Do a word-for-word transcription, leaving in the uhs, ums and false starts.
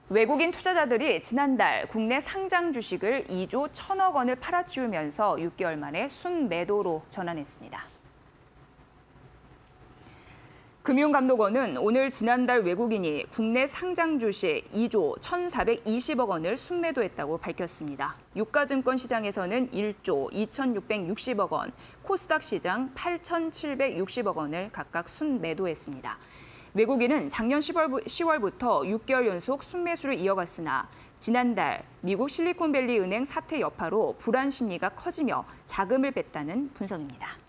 외국인 투자자들이 지난달 국내 상장 주식을 이조 천억 원을 팔아치우면서 육 개월 만에 순매도로 전환했습니다. 금융감독원은 오늘 지난달 외국인이 국내 상장 주식 이조 천사백이십억 원을 순매도했다고 밝혔습니다. 유가증권 시장에서는 일조 이천육백육십억 원, 코스닥 시장 팔천칠백육십억 원을 각각 순매도했습니다. 외국인은 작년 시월부터 육 개월 연속 순매수를 이어갔으나 지난달 미국 실리콘밸리 은행 사태 여파로 불안 심리가 커지며 자금을 뺐다는 분석입니다.